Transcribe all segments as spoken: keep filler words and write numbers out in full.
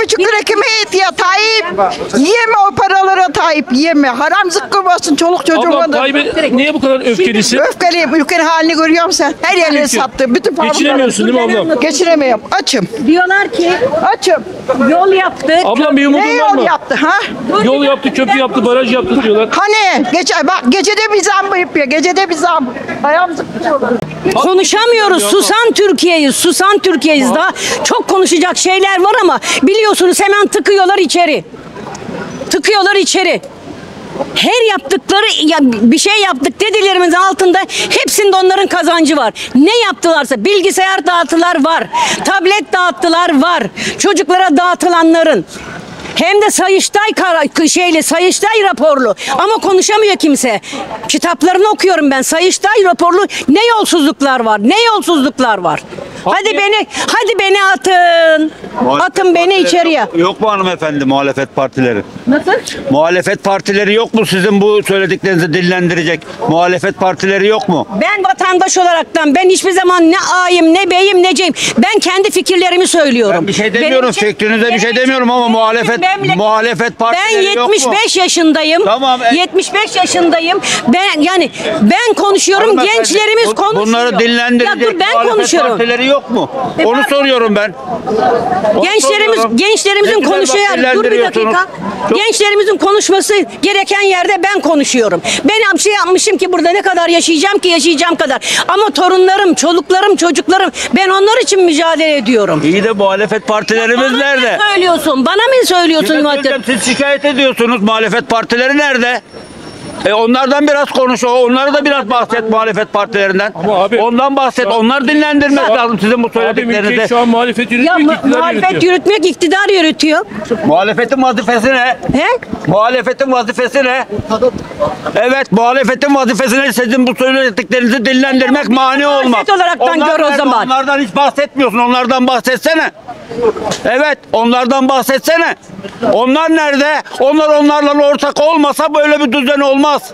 buçuk lira kime yetiyor Tayyip? Yeme o paralara Tayyip, yeme. Haram zıkkım olsun çoluk çocuğuma Ablam da. Tayyip'e niye bu kadar öfkelisin? Öfkeliyim. Ülkenin halini görüyor musun sen? Her yerleri Peki. sattı. Bütün fabrikaları. Geçinemiyorsun değil mi ablam? Geçinemiyorum. Açım. Diyorlar ki Açım. yol yaptı. Ablam bir umudun Ne var yol mı? yaptı ha? Yol yaptı, köprü yaptı, baraj yaptı diyorlar. Hani? Gece, bak gecede bir zam yapıyor. Gecede bir zam. Ayağım zıplıyorlar. Konuşamıyoruz. Susan Türkiye'yiz. Susan Türkiye'yiz. Daha çok konuşacak şeyler var ama biliyorsunuz hemen tıkıyorlar içeri. Tıkıyorlar içeri. Her yaptıkları ya bir şey yaptık dedilerimizin altında hepsinde onların kazancı var. Ne yaptılarsa bilgisayar dağıtılar var. Tablet dağıttılar var. Çocuklara dağıtılanların. Hem de Sayıştay kara, şeyle Sayıştay raporlu ama konuşamıyor kimse. Kitaplarını okuyorum ben. Sayıştay raporlu ne yolsuzluklar var? Ne yolsuzluklar var? Hadi beni hadi beni atın. Atın beni içeriye. Yok mu hanımefendi muhalefet partileri? Nasıl? Muhalefet partileri yok mu sizin bu söylediklerinizi dillendirecek? Muhalefet partileri yok mu? Ben vatandaş olaraktan ben hiçbir zaman ne ağayım ne beyim ne ceyim. Ben kendi fikirlerimi söylüyorum. Ben bir şey demiyorum, Benim için- fikrinize bir şey benim demiyorum ama için- muhalefet- memleket- muhalefet Ben partileri yok mu? yetmiş beş yaşındayım. Tamam, e- yetmiş beş yaşındayım. Ben yani ben konuşuyorum, Hanımefendi, gençlerimiz bu- konuşuyor. Bunları dillendirecek Ya dur ben muhalefet konuşuyorum. partileri yok mu? E Onu bak- soruyorum ben. Onu Gençlerimiz soruyorum. gençlerimizin Ne güzel konuşuyor. bak, Dur bir dillendiriyorsunuz. dakika. Çok- Gençlerimizin konuşması gereken yerde ben konuşuyorum. Ben bir şey yapmışım ki burada ne kadar yaşayacağım ki yaşayacağım kadar. Ama torunlarım, çoluklarım, çocuklarım ben onlar için mücadele ediyorum. İyi de muhalefet partilerimiz Bana nerede? mı söylüyorsun? Bana mı söylüyorsun? Yine Muhatap? söyleyeceğim, siz şikayet ediyorsunuz. Muhalefet partileri nerede? E onlardan biraz konuş. Onları da biraz bahset muhalefet partilerinden. Ama abi- Ondan bahset. Onlar dinlendirmek lazım sizin bu Abi ülkeyi söylediklerinizi. şu an muhalefet Ya yürütmek, mu- iktidar muhalefet yürütüyor. yürütmek iktidar yürütüyor. Muhalefetin vazifesi ne? He? Muhalefetin vazifesi ne? Evet, muhalefetin vazifesi ne? Sizin bu söylediklerinizi dillendirmek mani olmak. muhalefet olaraktan gör o nerede? zaman. Onlardan hiç bahsetmiyorsun. Onlardan bahsetsene. Evet, onlardan bahsetsene. Onlar nerede? Onlar onlarla ortak olmasa böyle bir düzen olmaz.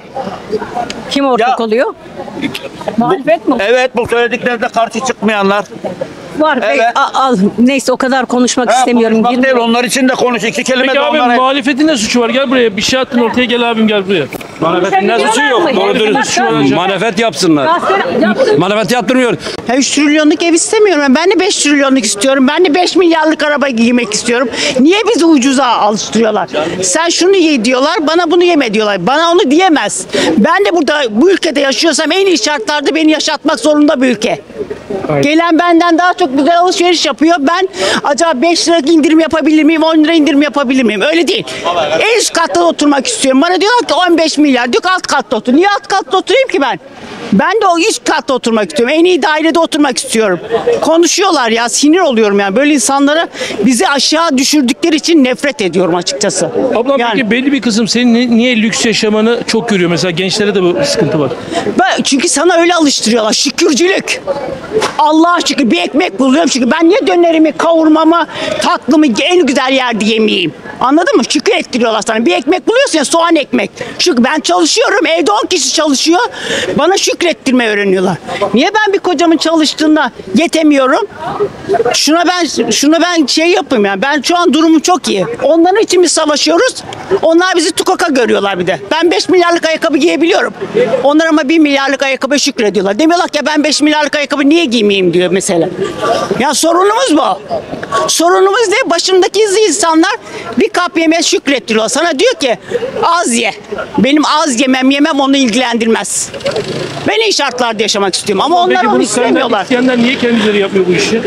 Kim ortak Ya- oluyor? Muhalefet mi? Evet, bu söylediklerinize karşı çıkmayanlar. Var. Evet. Bey, a- al. Neyse o kadar konuşmak Ha, istemiyorum. konuşmak Girme. değil, onlar için de konuş. İki kelime Peki de abi onlara. muhalefetin ne suçu var? Gel buraya. Bir şey attın ortaya, gel abim gel buraya. Muhalefetin ne suçu yok. Konuşabiliyorlar mı? Doğru dürüst. Hepsi bak- Muhalefet yapsınlar. Gazete- yaptın. Muhalefet yaptırmıyor. Ya üç trilyonluk ev istemiyorum. Ben, ben de beş trilyonluk istiyorum. Ben de beş milyarlık araba giymek istiyorum. Niye bizi ucuza alıştırıyorlar? Sen şunu ye diyorlar, bana bunu yeme diyorlar. Bana onu diyemez. Ben de burada bu ülkede yaşıyorsam en iyi şartlarda beni yaşatmak zorunda bir ülke. Gelen benden daha çok güzel alışveriş yapıyor. Ben acaba beş lira indirim yapabilir miyim, on lira indirim yapabilir miyim? Öyle değil. En üst katta oturmak istiyorum. Bana diyorlar ki on beş milyar. Diyor ki alt katta otur. Niye alt katta oturayım ki ben? Ben de o üst katta oturmak istiyorum. En iyi dairede oturmak istiyorum. Konuşuyorlar ya, sinir oluyorum yani. Böyle insanlara bizi aşağı düşürdükleri için nefret ediyorum açıkçası. Ablam Yani- peki belli bir kısım senin ni- niye lüks yaşamanı çok görüyor? Mesela gençlere de bu sıkıntı var. Ben, çünkü sana öyle alıştırıyorlar. Şükürcülük. Allah'a şükür bir ekmek buluyorum çünkü ben niye dönerimi, kavurmamı, tatlımı en güzel yerde yemeyeyim? Anladın mı? Şükür ettiriyorlar sana. Bir ekmek buluyorsun ya, soğan ekmek. Çünkü ben çalışıyorum. Evde on kişi çalışıyor. Bana şükrettirme öğreniyorlar. Niye ben bir kocamın çalıştığında yetemiyorum? Şuna ben şuna ben şey yapayım yani. Ben şu an durumum çok iyi. Onların için biz savaşıyoruz. Onlar bizi tukoka görüyorlar bir de. Ben beş milyarlık ayakkabı giyebiliyorum. Onlar ama bir milyarlık ayakkabı şükrediyorlar. Demiyorlar ki ben beş milyarlık ayakkabı niye giymeyeyim diyor mesela. Ya sorunumuz bu. Sorunumuz ne? Başındaki insanlar bir kap yemeğe şükrettiriyor. Sana diyor ki az ye. Benim az yemem yemem onu ilgilendirmez. Ben iyi şartlarda yaşamak istiyorum ama onlar Peki onu bunu senden istemiyorlar. isteyenler niye kendileri yapmıyor bu işi?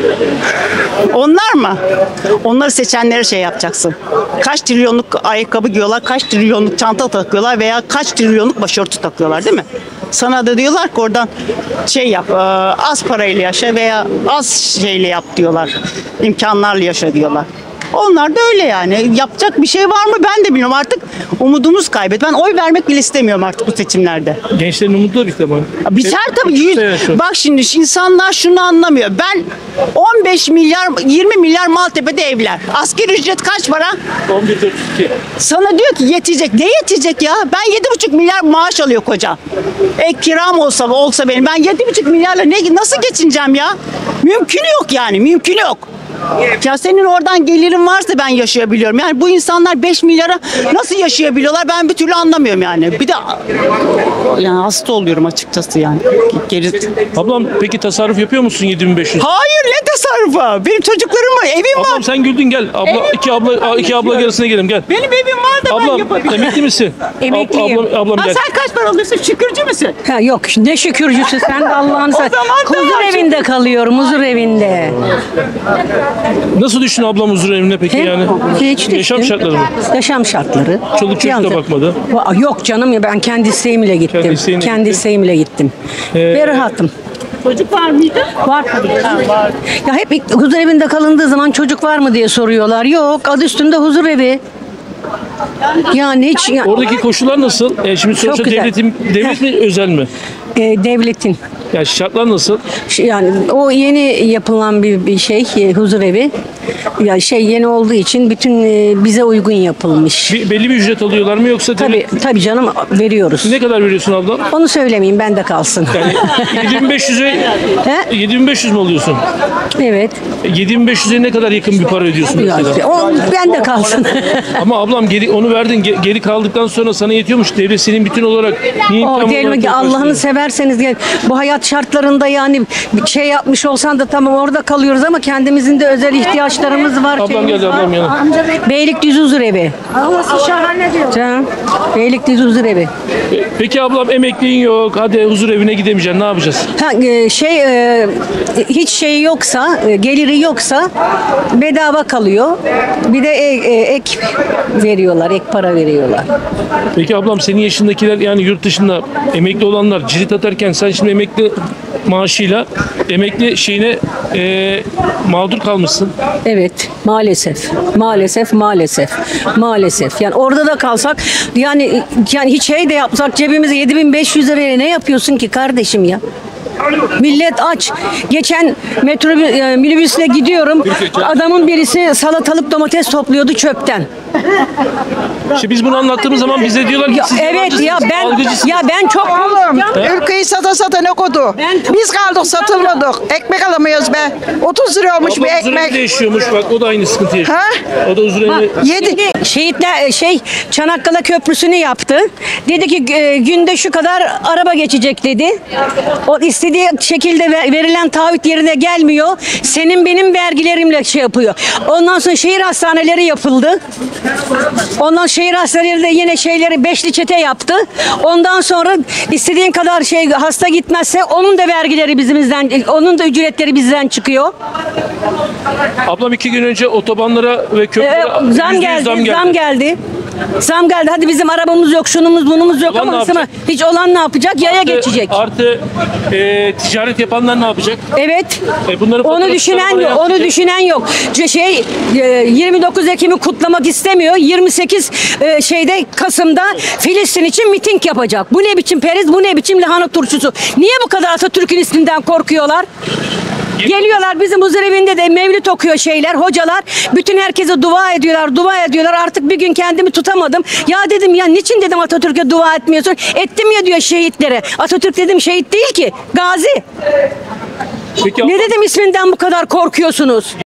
Onlar mı? Onları seçenlere şey yapacaksın. Kaç trilyonluk ayakkabı giyiyorlar, kaç trilyonluk çanta takıyorlar veya kaç trilyonluk başörtü takıyorlar değil mi? Sana da diyorlar ki oradan şey yap, e, az parayla yaşa veya az şeyle yap diyorlar. İmkanlarla yaşa diyorlar. Onlar da öyle yani. Yapacak bir şey var mı ben de bilmiyorum. Artık umudumuz kaybet. Ben oy vermek bile istemiyorum artık bu seçimlerde. Gençlerin umudu da bitti ama. Biter tabii. Hep- Yüz- yaşıyor. Bak şimdi insanlar şunu anlamıyor. Ben on beş milyar, yirmi milyar Maltepe'de evler. Asgari ücret kaç para? on bir otuz iki. Sana diyor ki yetecek. Ne yetecek ya? Ben yedi buçuk milyar maaş alıyor koca. Ek kiram olsa olsa benim. Ben yedi buçuk milyarla ne, nasıl geçineceğim ya? Mümkün yok yani. Mümkün yok. Ya senin oradan gelirin varsa ben yaşayabiliyorum. Yani bu insanlar beş milyara nasıl yaşayabiliyorlar ben bir türlü anlamıyorum yani. Bir de yani hasta oluyorum açıkçası yani. Geri... Ablam peki tasarruf yapıyor musun yedi bin beş yüz? Hayır ne tasarrufu? Benim çocuklarım var, evim var. Ablam sen güldün gel. Abla Evim iki abla iki abla arasına gelelim gel. Benim evim var da ben Ablam yapabilirim. emekli misin? Emekliyim. Ab- ablam ablam Ha, gel. sen kaç para alıyorsun? Şükürcü müsün? Ha, yok ne şükürcüsü sen de Allah'ını seversen. zaman Huzur daha evinde kalıyorum, huzur evinde. Nasıl düştün ablam huzur evine peki yani? Hiç Yaşam düştüm. şartları mı? Yaşam şartları. Çoluk çocuk da Yalnız- bakmadı. Va- Yok canım ya ben kendi isteğimle gittim. Kendi isteğinle kendi gittin. isteğimle gittim. Ee, Ve rahatım. Çocuk var mıydı? Var tabii. Ya hep ilk huzur evinde kalındığı zaman çocuk var mı diye soruyorlar. Yok, adı üstünde huzur evi. Yani hiç ya- Oradaki koşullar nasıl? E, şimdi sonuçta güzel. devletin devlet mi özel mi? e, devletin Yani şartlar nasıl? Şey, yani o yeni yapılan bir, bir şey e, huzur evi. Ya şey yeni olduğu için bütün e, bize uygun yapılmış. Bir, belli bir ücret alıyorlar mı yoksa Tabii devlet- tabii canım veriyoruz. ne kadar veriyorsun abla? Onu söylemeyeyim bende kalsın. Yani yedi bin beş yüze He? yedi bin beş yüz mü alıyorsun? Evet. yedi bin beş yüze ne kadar yakın bir para ödüyorsun Ya mesela? işte, o bende kalsın. Ama ablam geri onu verdin ge- geri kaldıktan sonra sana yetiyormuş. Devlet senin bütün olarak niye O imkan değil olarak mi ki yok Allah'ını başlıyor? severseniz gel. Bu hayat şartlarında yani bir şey yapmış olsan da tamam orada kalıyoruz ama kendimizin de özel ihtiyaçlarımız var. Ablam şeyimiz geldi, var. ablam yana. Beylikdüzü huzur evi. Şahane diyor. Canım. Beylikdüzü huzur evi. E, Peki ablam emekliğin yok. Hadi huzur evine gidemeyeceksin. Ne yapacağız? Ha, e, şey e, hiç şeyi yoksa, e, geliri yoksa bedava kalıyor. Bir de e- e, ek veriyorlar, ek para veriyorlar. Peki ablam senin yaşındakiler yani yurt dışında emekli olanlar cirit atarken sen şimdi emekli maaşıyla emekli şeyine e, mağdur kalmışsın. Evet, maalesef. Maalesef, maalesef. Maalesef. Yani orada da kalsak yani yani hiç şey de yapsak cebimize yedi bin beş yüz liraya ne yapıyorsun ki kardeşim ya? Millet aç. Geçen metro e, minibüsle gidiyorum. Adamın birisi salatalık domates topluyordu çöpten. İşte biz bunu anlattığımız zaman bize diyorlar ki Ya, siz evet yalancısınız, ya ben algıcısınız. ya ben çok Oğlum ülkeyi sata sata ne kodu? Ben- Biz kaldık satılmadık. Ekmek alamıyoruz be. otuz lira olmuş Ablam bir huzur evinde ekmek. yaşıyormuş bak o da aynı sıkıntı yaşıyor. Ha? O da huzur evinde. Yedi. Şimdi şehitler şey Çanakkale Köprüsü'nü yaptı. Dedi ki e, günde şu kadar araba geçecek dedi. O istediği şekilde ver- verilen taahhüt yerine gelmiyor. Senin benim vergilerimle şey yapıyor. Ondan sonra şehir hastaneleri yapıldı. Ondan şehir hastaneleri de yine şeyleri beşli çete yaptı. Ondan sonra istediğin kadar şey hasta gitmezse onun da vergileri bizimizden, onun da ücretleri bizden çıkıyor. Ablam iki gün önce otobanlara ve Ee, köprülere zam yüzde yüz geldi, zam geldi. zam geldi. Zam geldi. Hadi bizim arabamız yok, şunumuz bunumuz yok Olan ne ama yapacak? hiç olan ne yapacak? Yaya Artı- geçecek. Artı e, ticaret yapanlar ne yapacak? Evet. E, bunların Onu faturasını düşünen oraya yok. Onu yansıtacak. düşünen yok. C- Şey e, yirmi dokuz Ekim'i kutlamak istemiyor. yirmi sekiz e, şeyde Kasım'da Filistin için miting yapacak. Bu ne biçim periz, bu ne biçim lahana turşusu? Niye bu kadar Atatürk'ün isminden korkuyorlar? Geliyorlar bizim huzurevinde de mevlüt okuyor şeyler, hocalar. Bütün herkese dua ediyorlar, dua ediyorlar. Artık bir gün kendimi tutamadım. Ya dedim ya niçin dedim Atatürk'e dua etmiyorsun? Ettim ya diyor şehitlere. Atatürk dedim şehit değil ki, gazi. Peki Ne dedim isminden bu kadar korkuyorsunuz?